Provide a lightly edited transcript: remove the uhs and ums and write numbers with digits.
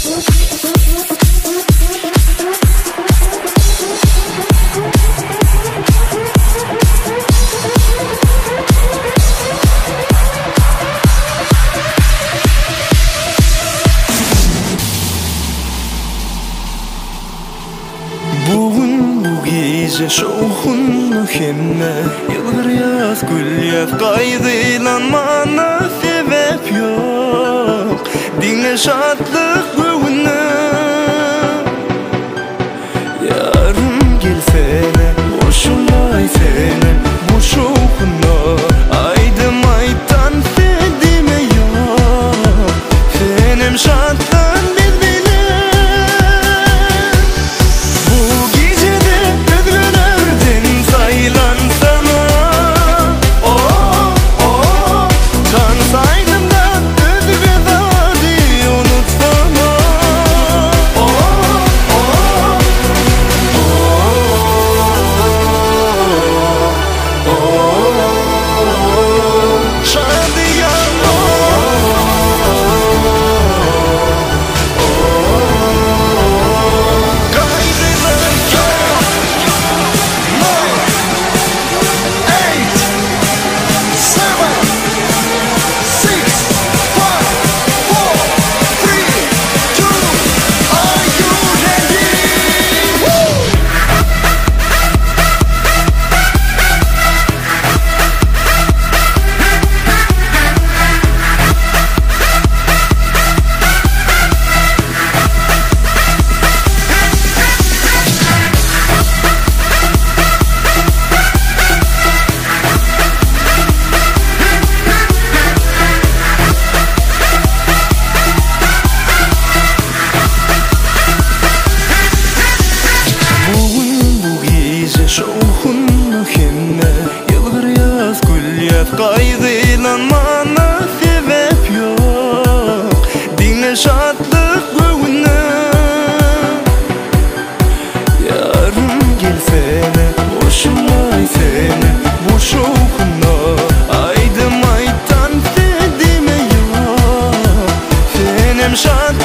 Gece şoğun mühemme Yılgır yaz gül yaz Kaydıylanmana sebep yok Dinle şadlık bugünü Yarın gelsene Hoşumay sene Bu şoğuna Aydım aydan fedime yok Senem şadlığın Şoğun mühemme Yılgır yaz gül yaz Kaydıylanmana sebep yok Dinle şadlık bugünü Yarın gelsene Hoşumay sene Bu şoğuna Aydım aydan fedime yok Senem şadlık